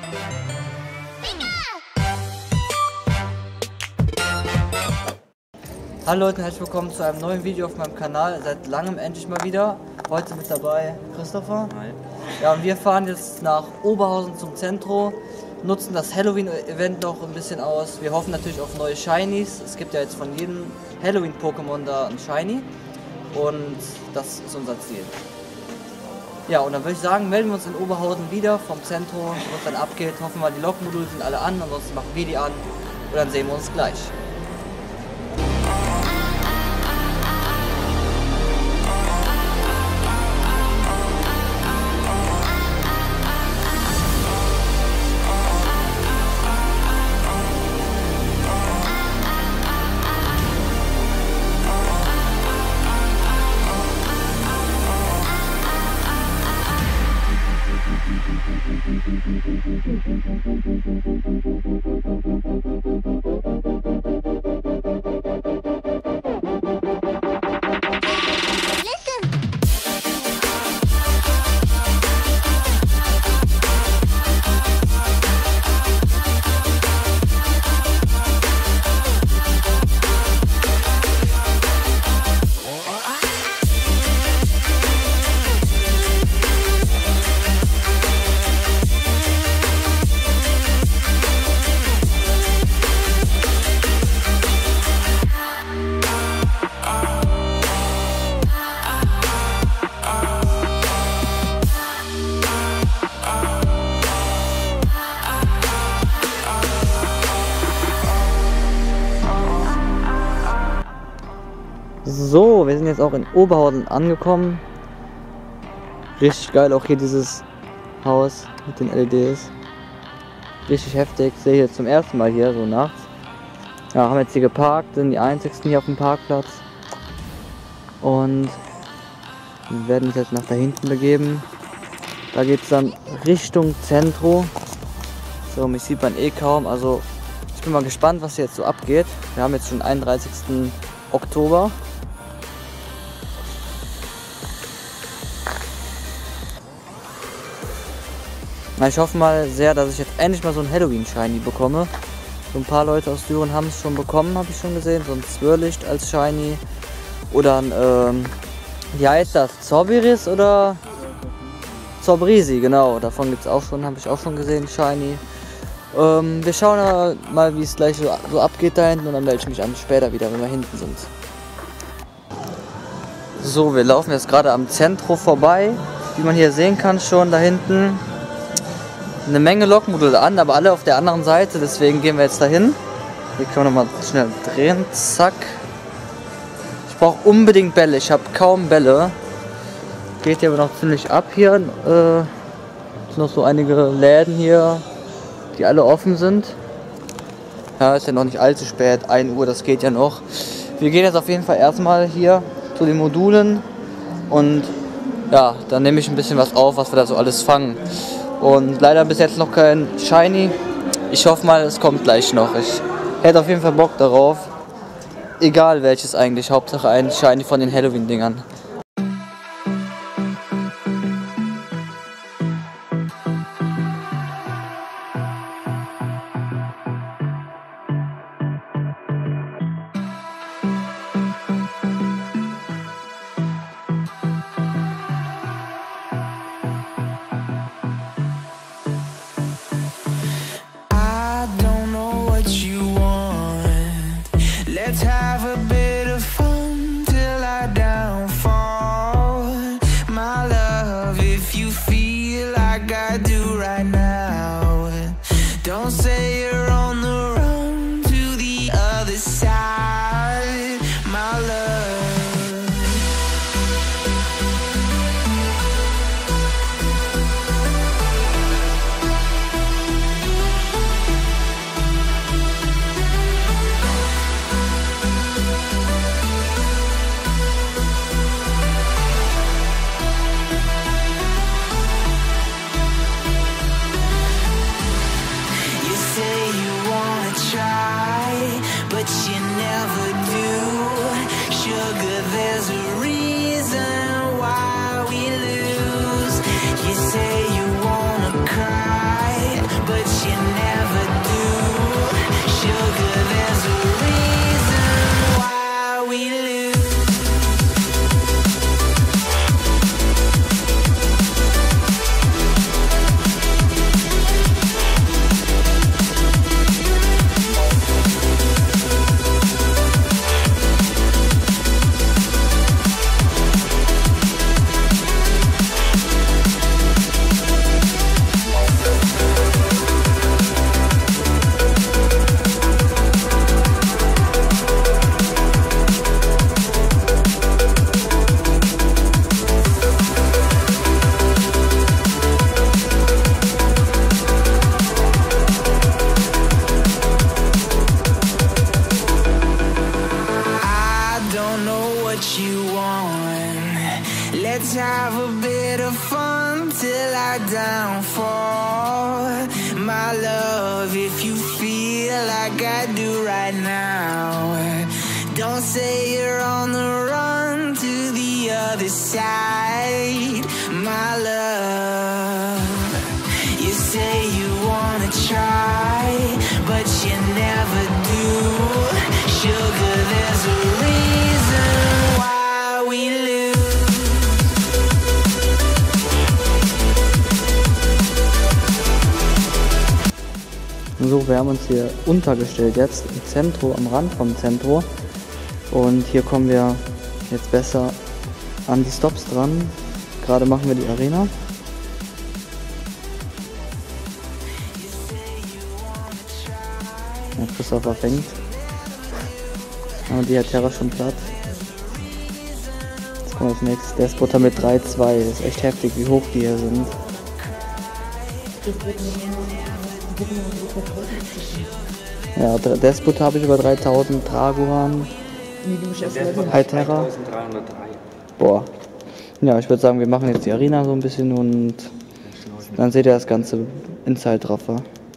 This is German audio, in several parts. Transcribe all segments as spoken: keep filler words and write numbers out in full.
Hallo Leute, herzlich willkommen zu einem neuen Video auf meinem Kanal. Seit langem endlich mal wieder. Heute mit dabei Christopher. Hi. Ja, und wir fahren jetzt nach Oberhausen zum Zentrum, nutzen das Halloween-Event noch ein bisschen aus. Wir hoffen natürlich auf neue Shinies. Es gibt ja jetzt von jedem Halloween-Pokémon da ein Shiny. Und das ist unser Ziel. Ja, und dann würde ich sagen, melden wir uns in Oberhausen wieder vom Zentrum, was dann abgeht. Hoffen wir, die Lokmodule sind alle an, ansonsten machen wir die an. Und dann sehen wir uns gleich. So, wir sind jetzt auch in Oberhausen angekommen. Richtig geil, auch hier dieses Haus mit den L E Ds. Richtig heftig, sehe ich jetzt zum ersten Mal hier, so nachts. Ja, haben jetzt hier geparkt, sind die einzigsten hier auf dem Parkplatz. Und wir werden uns jetzt nach da hinten begeben. Da geht es dann Richtung Zentrum. So, mich sieht man eh kaum, also ich bin mal gespannt, was hier jetzt so abgeht. Wir haben jetzt schon einunddreißigsten Oktober. Ich hoffe mal sehr, dass ich jetzt endlich mal so ein Halloween-Shiny bekomme. So ein paar Leute aus Düren haben es schon bekommen, habe ich schon gesehen. So ein Zwirrlicht als Shiny. Oder ein, ähm, wie heißt das? Zorbiris oder? Zorbrisi, genau. Davon gibt es auch schon, habe ich auch schon gesehen, Shiny. Ähm, wir schauen mal, wie es gleich so, so abgeht da hinten und dann melde ich mich an später wieder, wenn wir hinten sind. So, wir laufen jetzt gerade am Zentrum vorbei. Wie man hier sehen kann schon da hinten. Eine Menge Lokmodule an, aber alle auf der anderen Seite, deswegen gehen wir jetzt dahin. Hier können wir nochmal schnell drehen, zack. Ich brauche unbedingt Bälle, ich habe kaum Bälle. Geht hier aber noch ziemlich ab hier. Äh, sind noch so einige Läden hier, die alle offen sind. Ja, ist ja noch nicht allzu spät, ein Uhr, das geht ja noch. Wir gehen jetzt auf jeden Fall erstmal hier zu den Modulen und ja, dann nehme ich ein bisschen was auf, was wir da so alles fangen. Und leider bis jetzt noch kein Shiny. Ich hoffe mal, es kommt gleich noch. Ich hätte auf jeden Fall Bock darauf. Egal welches eigentlich. Hauptsache ein Shiny von den Halloween-Dingern. Let's have a bit of fun till I downfall. My love, if you feel like I do right now, don't say you're on the run to the other side, my love. fall. My love, if you feel like I do right now, don't say you're on the run to the other side. My love, you say you wanna try, but you never do. Sugar, there's a reason why we lose. So, wir haben uns hier untergestellt jetzt im Zentrum, am Rand vom Zentrum. Und hier kommen wir jetzt besser an die Stops dran. Gerade machen wir die Arena. Ja, Christopher fängt. Und die hat Terra schon platt. Jetzt kommt als nächstes Despoter mit drei zwei. Das ist echt heftig, wie hoch die hier sind. Ja, Despot habe ich über dreitausend, Dragoran, High Terra. Boah. Ja, ich würde sagen, wir machen jetzt die Arena so ein bisschen und dann seht ihr das ganze Inside-Raffer.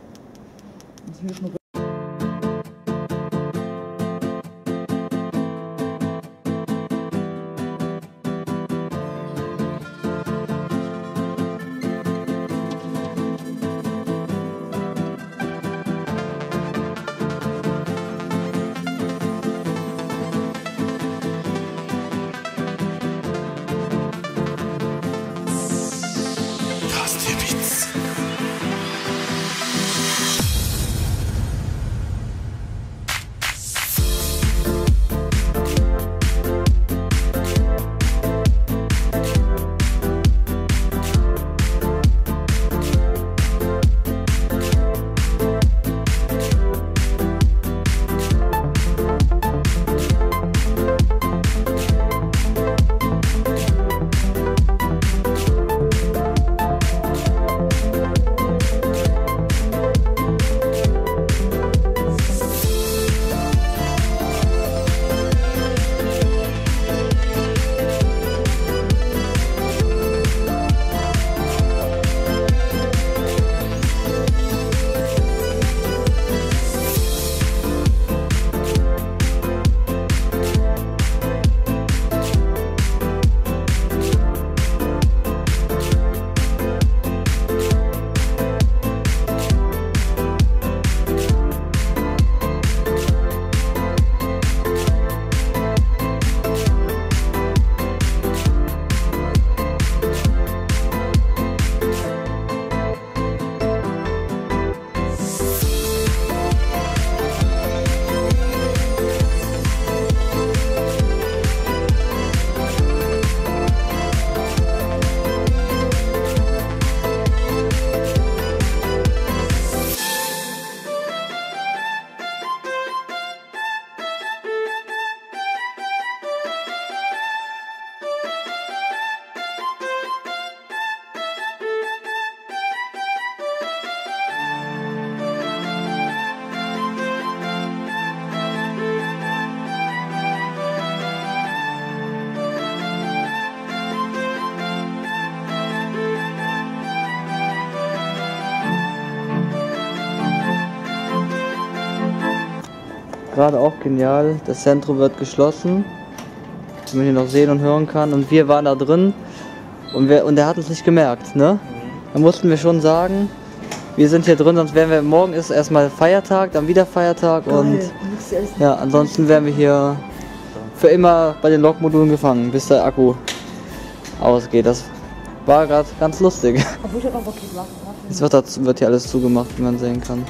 Gerade auch genial, das Zentrum wird geschlossen, wie man hier noch sehen und hören kann, und wir waren da drin und, wir, und der hat uns nicht gemerkt, ne? Da mussten wir schon sagen, wir sind hier drin, sonst wären wir, morgen ist erstmal Feiertag, dann wieder Feiertag. Geil. Und ja, ansonsten wären wir hier für immer bei den Lokmodulen gefangen, bis der Akku ausgeht. Das war gerade ganz lustig. Jetzt wird, das, wird hier alles zugemacht, wie man sehen kann.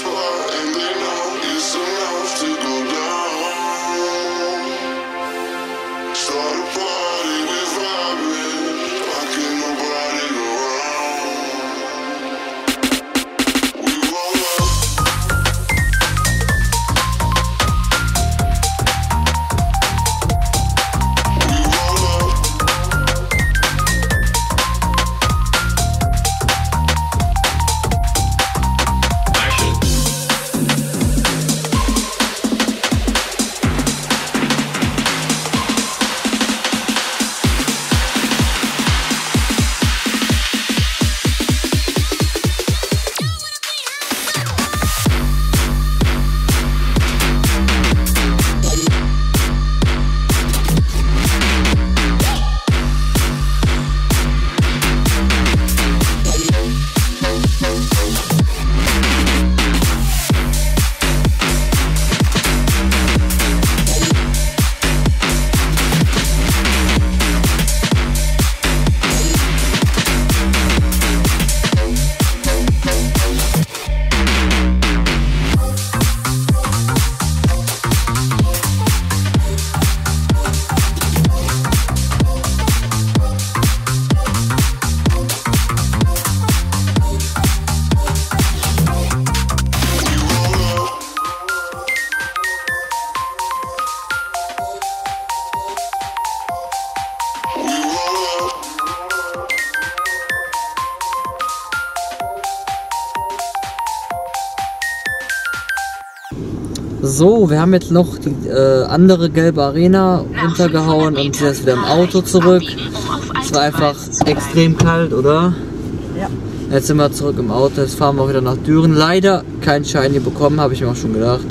So, wir haben jetzt noch die äh, andere gelbe Arena runtergehauen und sind jetzt wieder im Auto zurück. Es war einfach extrem kalt, oder? Ja. Jetzt sind wir zurück im Auto, jetzt fahren wir auch wieder nach Düren. Leider kein Shiny bekommen, habe ich mir auch schon gedacht.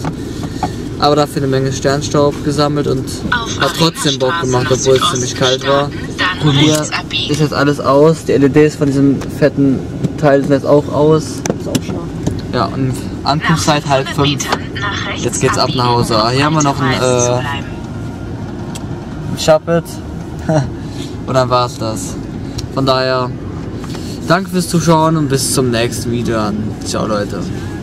Aber dafür eine Menge Sternstaub gesammelt und hat trotzdem Bock gemacht, obwohl es ziemlich kalt war. Und hier ist jetzt alles aus. Die L E Ds von diesem fetten Teil sind jetzt auch aus. Ist auch schade. Ja, und Ankunftszeit halb fünf. Jetzt geht's ab nach Hause. Hier haben wir noch ein, äh, ein Shuppet. Und dann war's das. Von daher, danke fürs Zuschauen und bis zum nächsten Video. Ciao Leute.